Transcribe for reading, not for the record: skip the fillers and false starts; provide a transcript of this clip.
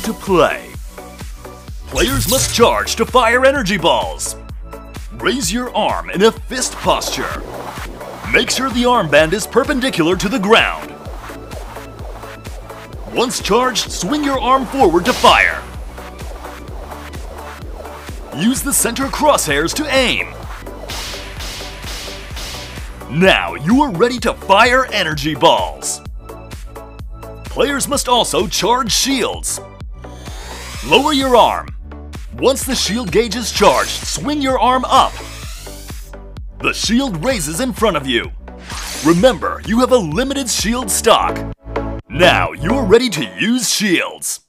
to play. Players must charge to fire energy balls. Raise your arm in a fist posture. Make sure the armband is perpendicular to the ground. Once charged, swing your arm forward to fire. Use the center crosshairs to aim. Now you are ready to fire energy balls. Players must also charge shields. Lower your arm. Once the shield gauge is charged, swing your arm up. The shield raises in front of you. Remember, you have a limited shield stock. Now you're ready to use shields.